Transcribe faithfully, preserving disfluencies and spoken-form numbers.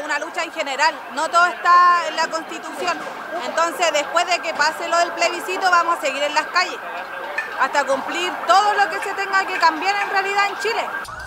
una lucha en general, no todo está en la Constitución. Entonces, después de que pase lo del plebiscito, vamos a seguir en las calles hasta cumplir todo lo que se tenga que cambiar en realidad en Chile.